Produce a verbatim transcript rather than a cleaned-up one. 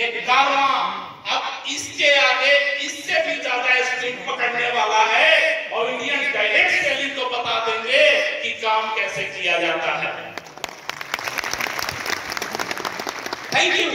ये कारवां अब इसके आगे इससे भी ज्यादा स्पीड पकड़ने वाला है और इंडियन डायरेक्ट सेलिंग को बता देंगे कि काम कैसे किया जाता है। Thank you.